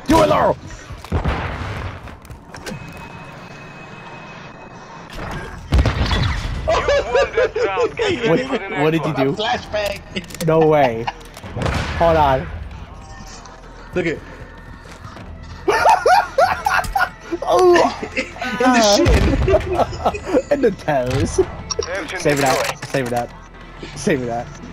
Do it, Laurel! What did you do? Flashbang. No way. Hold on. Look at. Oh! In the shin. And the toes. Save that. Save that. Save that.